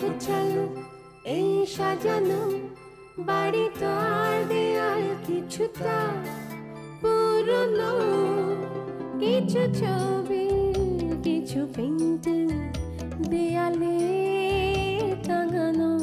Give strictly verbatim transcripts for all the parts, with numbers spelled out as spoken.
গোছালো এই সাজানো বাড়ি তো আর দেয়াল কিছুটা পুরনো, কিছু ছবি কিছু পেন্টিং দেয়ালে টাঙানো,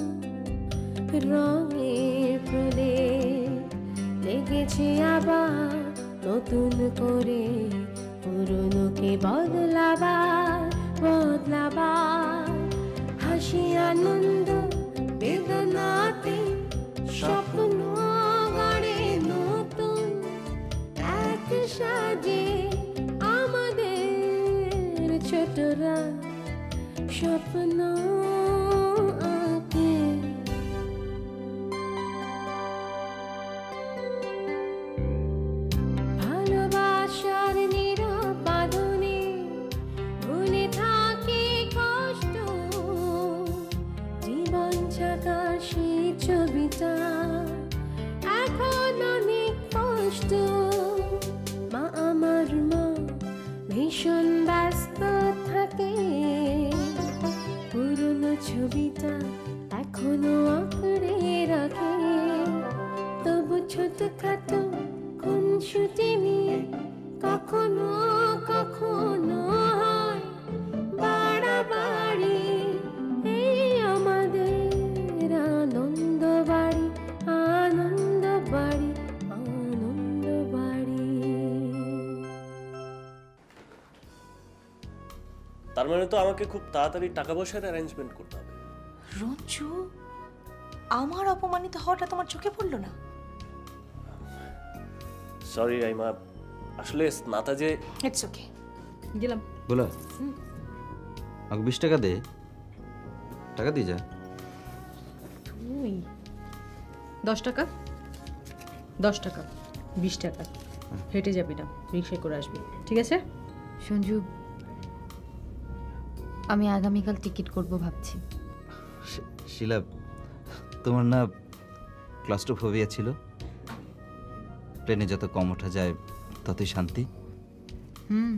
রঙের প্রলেপ লেগেছে আবার নতুন করে, পুরনোকে বদলাবার বদলাবার, হাসি আনন্দ বেদনাতে স্বপ্ন গড়ে নতুন এক সাজে আমাদের ছোটরা স্বপ্ন আঁকে। ভালোবাসার নীরব বাঁধনে ভুলে থাকে কষ্ট, জীবন ছাকার সেই ছবিটা এখন অনেক কষ্ট। মা আমার মা ভীষণ ব্যস্ত থাকে, পুরনো ছবিটা এখনো আঁকড়ে রাখে, তবু ছোটখাটো খুনসুটি নিয়ে কখনো কখনো হয় বাড়াবাড়ি, এই আমাদের আনন্দ বাড়ি আনন্দ বাড়ি আনন্দ বাড়ি। তার মানে তো আমাকে খুব তাড়াতাড়ি টাকা পয়সার অ্যারেঞ্জমেন্ট করতে হবে। রঞ্জু, আমার অপমানিত হওয়াটা তোমার চোখে পড়লো না? সরি রাইমা, আসলে স্নাতা যে। ইটস ওকে, গেলাম। বলা আমাকে বিশ টাকা দে, টাকা দিয়ে যা। তুই দশ টাকা দশ টাকা বিশ টাকা হেঁটে যাবি না, রিক্সায় করে আসবি, ঠিক আছে? সঞ্জু, আমি আগামীকাল টিকিট করব ভাবছি। শিলা, তোমার না ক্লাস্ট্রোফোবিয়া ছিল? প্লেনে যত কম ওঠা যায় ততই শান্তি। হুম,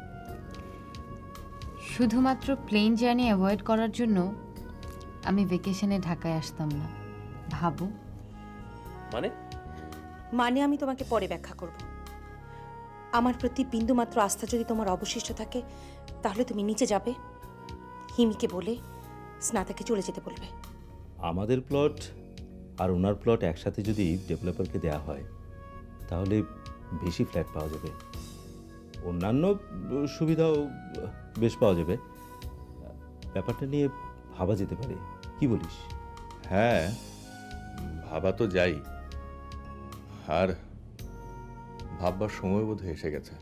শুধুমাত্র প্লেন জার্নি অ্যাভয়েড করার জন্য আমি ভেকেশনে ঢাকায় আসতাম না, ভাবো। মানে মানে আমি তোমাকে পরে ব্যাখ্যা করব। আমার প্রতি বিন্দুমাত্র আস্থা যদি তোমার অবশিষ্ট থাকে, তাহলে তুমি নিচে যাবে, হিমিকে বলে স্নাতাকে চলে যেতে বলবে। আমাদের প্লট আর ওনার প্লট একসাথে যদি ডেভেলপারকে দেওয়া হয়, তাহলে বেশি ফ্ল্যাট পাওয়া যাবে, অন্যান্য সুবিধাও বেশ পাওয়া যাবে। ব্যাপারটা নিয়ে ভাবা যেতে পারে, কি বলিস? হ্যাঁ, ভাবা তো যাই, আর ভাববার সময় বোধ হয়ে এসে গেছে।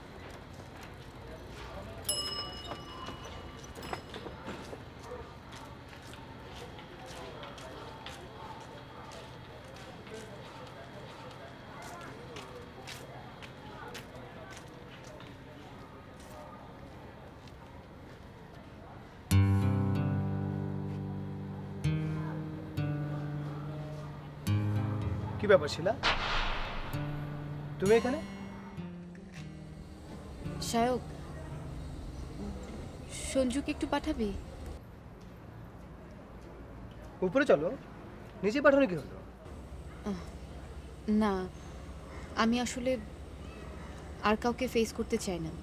কি ব্যাপার শিলা, তুমি এখানে? শায়ক, সঞ্জুকে একটু পাঠাবি? উপরে চলো, নিচে পাঠানো কি হলো? না, আমি আসলে আর কাউকে ফেস করতে চাই না।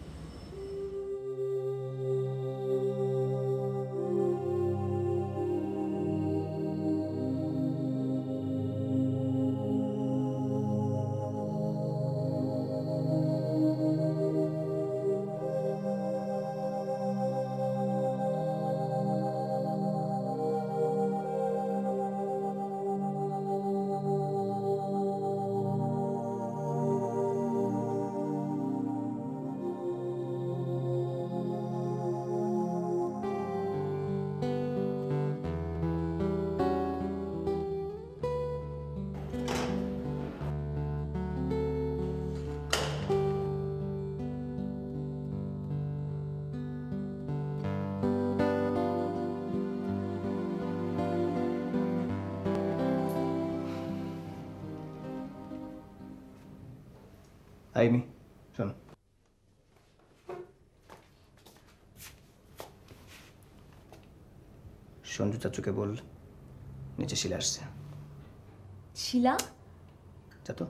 আইমি, শোনো, সঞ্জু চাচুকে বল নিচে শিলা আসছে। শিলা? যা তো।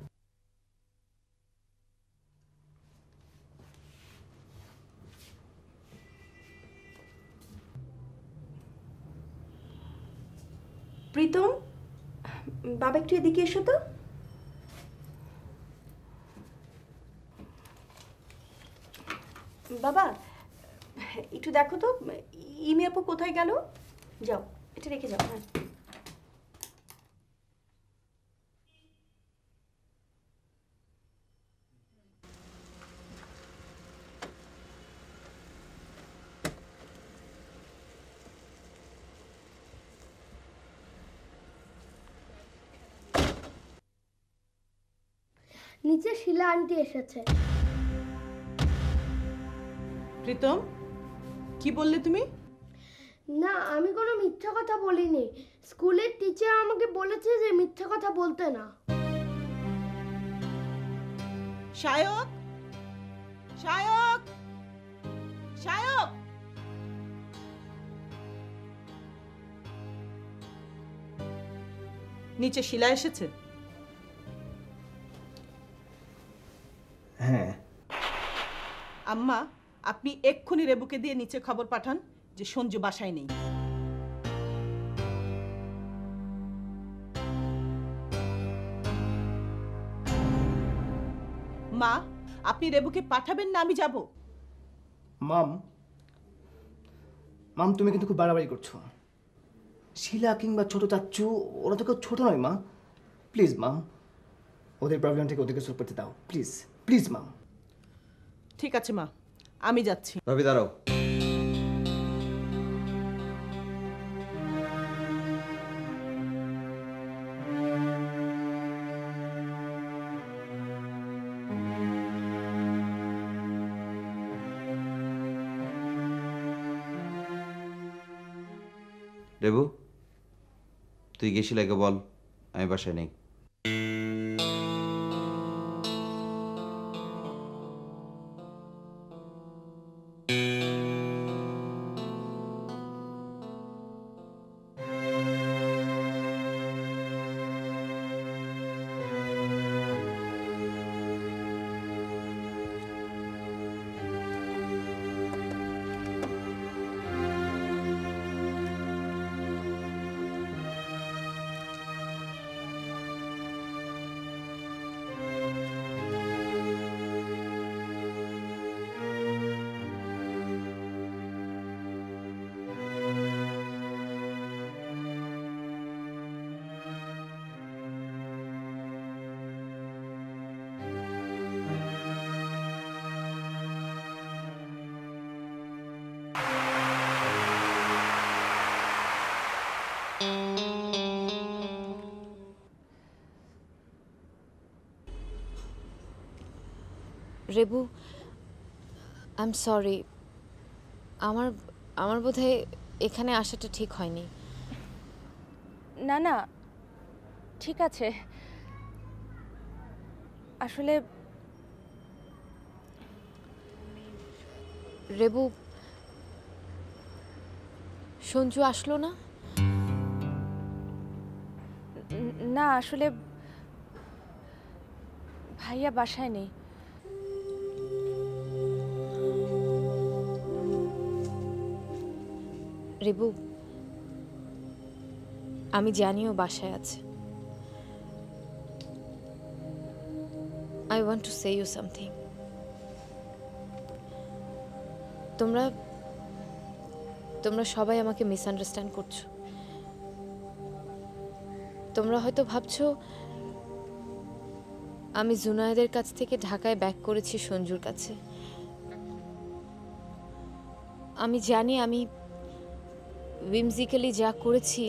প্রীতম, বাবা একটু এদিকে এসো তো। বাবা একটু দেখো তো ইমি আপু কোথায় গেল। যাও, এটা রেখে যাও। হ্যাঁ, নিচে শিলা আন্টি এসেছে। প্রীতম, কি বললে তুমি? না, আমি কোনো মিথ্যা কথা বলিনি। স্কুলের টিচার আমাকে বলেছে যে মিথ্যা কথা বলতে না। সায়ক, সায়ক, সায়ক। নিচে শিলা এসেছে? হ্যাঁ। আম্মা, আপনি এক্ষুনি রেবুকে দিয়ে নিচে খবর পাঠান যে সঞ্জু বাসায় নেই। মা, আপনি রেবুকে পাঠাবেন না আমি যাব? মাম মাম তুমি কিন্তু খুব বাড়াবাড়ি করছো। শিলা কিংবা ছোট চাচ্চু ওরা তো কেউ ছোট নয় মা। প্লিজ মাম, ওদের প্রবলেম থেকে ওদেরকে সলভ করতে দাও প্লিজ, প্লিজ মাম। ঠিক আছে মা, আমি যাচ্ছি। রবি দাঁড়াও। রেবু, তুই গেছিলাকে বল আমি বাসায় নেই। Rebu, I am sorry. আমার আমার বোধহয় এখানে আসাটা ঠিক হয়নি। না না, ঠিক আছে। আসলে রেবু, সঞ্জু আসলো না? না, আসলে ভাইয়া বাসায় নেই। রেবু, আমি জানিও বাসায় আছে। I want to say you something. তোমরা তোমরা সবাই আমাকে মিসআন্ডারস্ট্যান্ড করছো। তোমরা হয়তো ভাবছো আমি জুনায়েদের কাছ থেকে ঢাকায় ব্যাক করেছি সঞ্জুর কাছে। আমি জানি আমি উইমজিক্যালি যা করেছি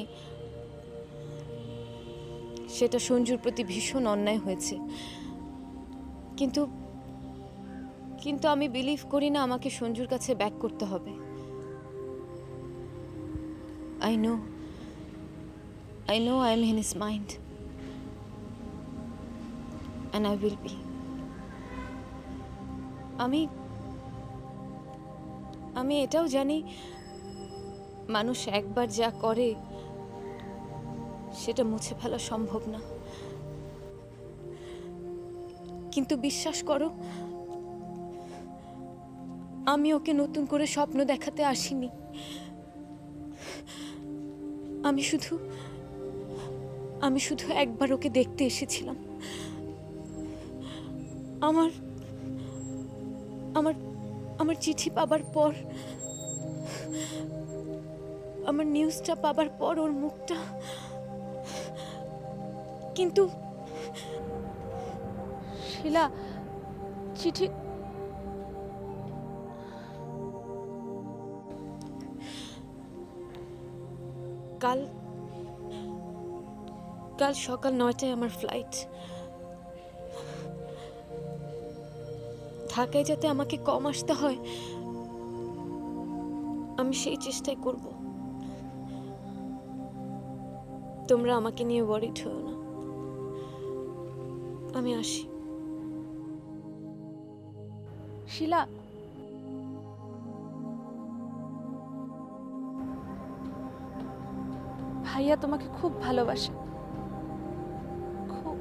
সেটা সঞ্জুর প্রতি ভীষণ অন্যায় হয়েছে, কিন্তু কিন্তু আমি বিলিভ করি না আমাকে সঞ্জুর কাছে ব্যাক করতে হবে। I know I know I am in his mind and I will be. আমি আমি এটাও জানি মানুষ একবার যা করে সেটা মুছে ফেলা সম্ভব না, কিন্তু বিশ্বাস করো আমি ওকে নতুন করে স্বপ্ন দেখাতে আসিনি। আমি শুধু আমি শুধু একবার ওকে দেখতে এসেছিলাম। আমার আমার আমার চিঠি পাবার পর, আমার নিউজটা পাবার পর ওর মুখটা, কিন্তু শিলা চিঠি কাল কাল সকাল নয়টায় আমার ফ্লাইট। ঢাকায় যাতে আমাকে কম আসতে হয় আমি সেই চেষ্টাই করব। তোমরা আমাকে নিয়ে ওয়ারিড হও না, আমি আসি। শিলা, ভাইয়া তোমাকে খুব ভালোবাসে, খুব।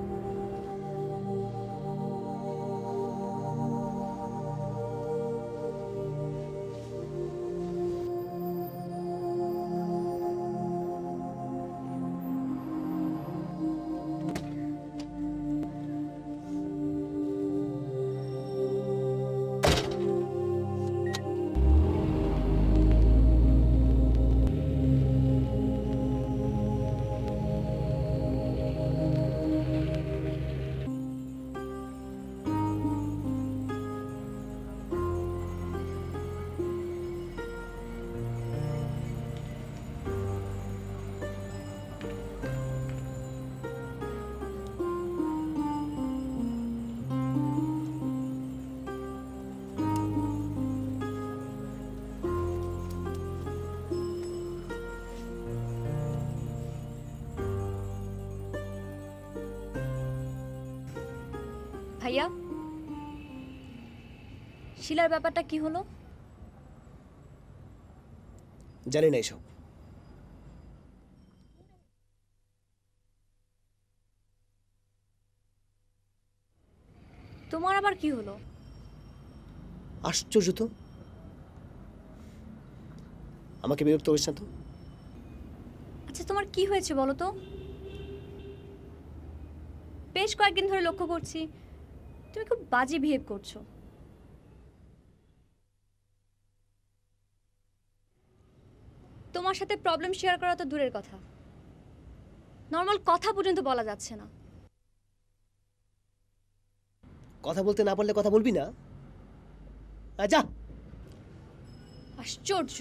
ভাইয়া, শিলার ব্যাপারটা কি হলো? জানি না এসব। তোমার আবার কি হলো? আশ্চর্য তো, আমাকে বিরক্ত করিস না তো। আচ্ছা তোমার কি হয়েছে বলো তো? বেশ কয়েকদিন ধরে লক্ষ্য করছি তুমি খুব বাজে বিহেভ করছো। তোমার সাথে প্রবলেম শেয়ার করা তো দূরের কথা, নর্মাল কথা পর্যন্ত বলা যাচ্ছে না। কথা বলতে না পারলে কথা বলবি না? যা। আশ্চর্য।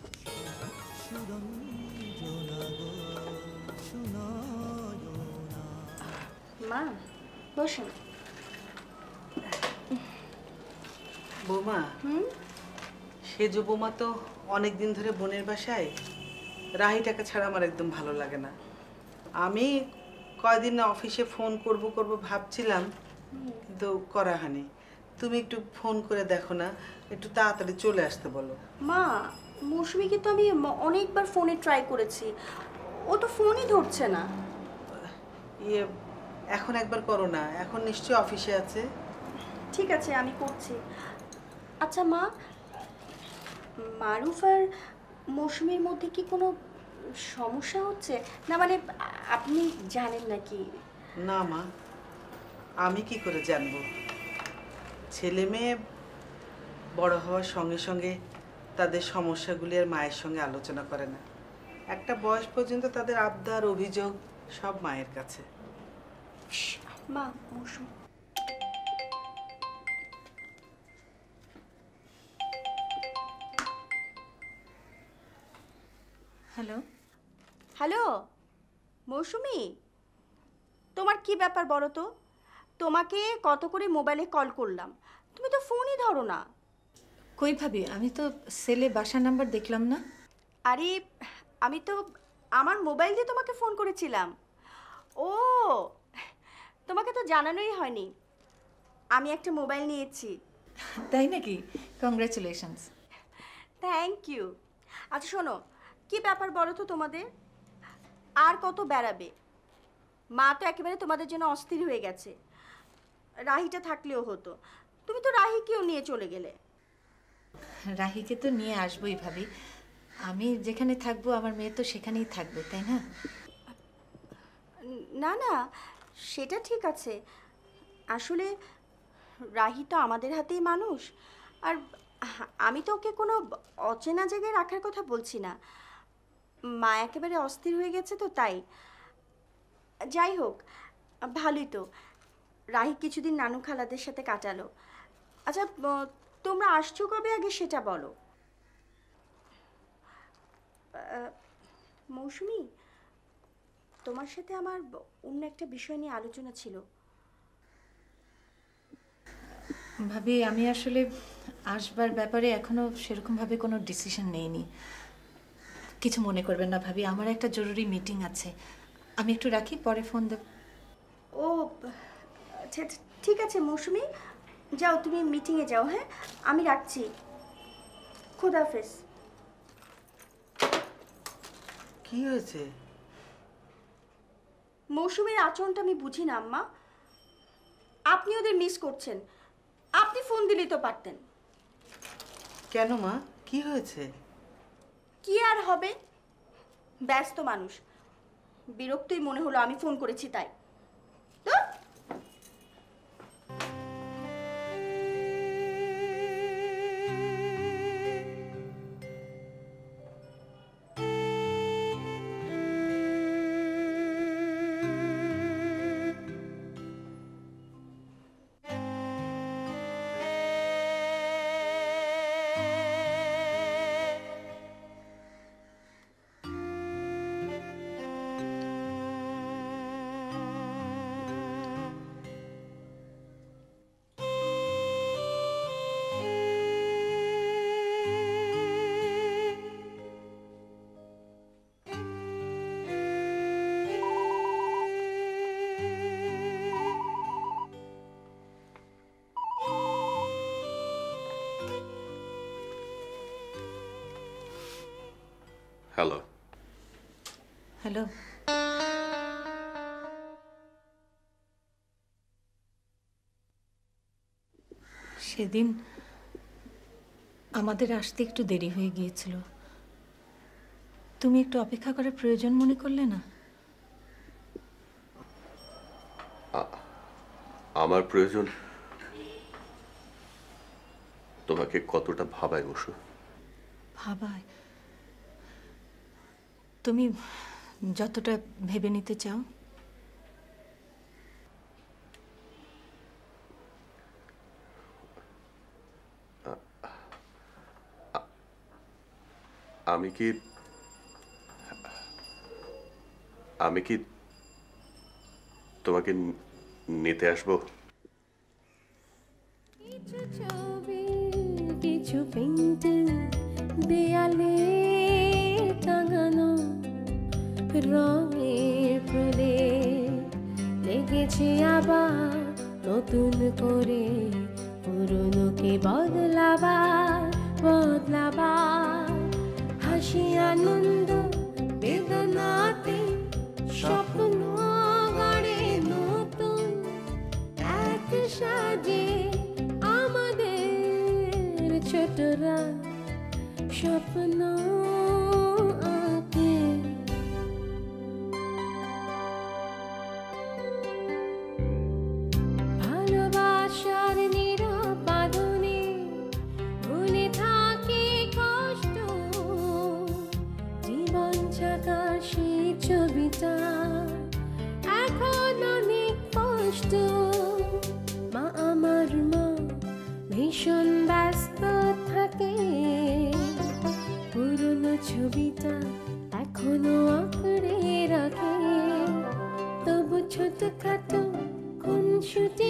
মা বসুন। বৌমা, সেজ বৌমা তো অনেক দিন ধরে বোনের বাসায়। রাহিটাকে ছাড়া আমার একদম ভালো লাগে না। আমি কয়দিন অফিসে ফোন করব করব ভাবছিলাম, কিন্তু করা হয়নি। তুমি একটু ফোন করে দেখো না, একটু তাড়াতাড়ি চলে আসতে বলো। মা, মৌসুমীকে তো আমি অনেকবার ফোনে ট্রাই করেছি, ও তো ফোনই ধরছে না। ইয়ে এখন একবার করো না, এখন নিশ্চয়ই অফিসে আছে। ঠিক আছে, আমি করছি। আচ্ছা মা, মারুফ আর মৌসুমীর মধ্যে কি কোনো সমস্যা হচ্ছে না? মানে আপনি জানেন নাকি? না মা, আমি কি করে জানবো? ছেলে মেয়ে বড় হওয়ার সঙ্গে সঙ্গে তাদের সমস্যাগুলি আর মায়ের সঙ্গে আলোচনা করে না। একটা বয়স পর্যন্ত তাদের আবদার অভিযোগ সব মায়ের কাছে। মা, মৌসুমী। হ্যালো হ্যালো মৌসুমী, তোমার কি ব্যাপার বলো তো? তোমাকে কত করে মোবাইলে কল করলাম, তুমি তো ফোনই ধরো না। কই ভাবি, আমি তো সেলে বাসার নাম্বার দেখলাম না। আরে আমি তো আমার মোবাইল দিয়ে তোমাকে ফোন করেছিলাম। ও, তোমাকে তো জানানোই হয়নি, আমি একটা মোবাইল নিয়েছি। তাই নাকি? কংগ্রাচুলেশনস। Thank you. আচ্ছা শোনো, কি ব্যাপার বলো তো তোমাদের? আর কত বেড়াবে? মা তো একেবারে তোমাদের জন্য অস্থির হয়ে গেছে। রাহিটা থাকলেও হতো, তুমি তো রাহিকেও নিয়ে চলে গেলে। রাহিকে তো নিয়ে আসবোই ভাবি, আমি যেখানে থাকবো আমার মেয়ে তো সেখানেই থাকবে, তাই না? না না, সেটা ঠিক আছে। আসলে রাহি তো আমাদের হাতেই মানুষ, আর আমি তো ওকে কোনো অচেনা জায়গায় রাখার কথা বলছি না। মা একেবারে অস্থির হয়ে গেছে তো তাই। যাই হোক, ভালোই তো, রাহি কিছুদিন নানু খালাদের সাথে কাটালো। আচ্ছা, তোমরা আসছো কবে আগে সেটা বলো। মৌসুমী, তোমার সাথে আমার অন্য একটা বিষয় নিয়ে আলোচনা ছিল। ভাবি আমি আসলে আসবার ব্যাপারে এখনো সেরকমভাবে কোনো ডিসিশন নেইনি। কিছু মনে করবেন না ভাবি, আমার একটা জরুরি মিটিং আছে, আমি একটু রাখি, পরে ফোন দেব। ও আচ্ছা, ঠিক আছে মৌসুমী, যাও তুমি মিটিংয়ে যাও। হ্যাঁ, আমি রাখছি। খোদাহাফেজ। কি হয়েছে? মৌসুমীর আচরণটা আমি বুঝি না আম্মা। আপনি ওদের মিস করছেন, আপনি ফোন দিলেই তো পারতেন। কেন মা, কি হয়েছে? কি আর হবে, ব্যস্ত মানুষ। বিরক্তই মনে হলো আমি ফোন করেছি তাই। হ্যালো। হ্যালো। সেদিন আমাদের আসতে একটু দেরি হয়ে গিয়েছিল, তুমি একটু অপেক্ষা করার প্রয়োজন মনে করলে না? আমার প্রয়োজন তোমাকে কতটা ভাবায় বসু? ভাবায়? তুমি যতটা ভেবে নিতে চাও। আমি কি আমি কি তোমাকে নিতে আসবো? কিছু ছবি, কিছু পেন্টিং দেয়ালে টাঙানো, রঙের প্রলেপ লেগেছে আবার নতুন করে, পুরনোকে বদলাবার বদলাবার, হাসি আনন্দ বেদনাতে স্বপ্ন গড়ে নতুন এক সাজে আমাদের ছোটরা স্বপ্ন আঁকে। ভালোবাসার নীরব বাঁধনে ভুলে থাকে কষ্ট, জীবন ছাকার সেই ছবিটা এখন অনেক কষ্ট। মা আমার মা ভীষণ ব্যস্ত থাকে, পুরনো ছবিটা এখনো আঁকড়ে রাখে, তবু ছোটখাটো খুনসুটি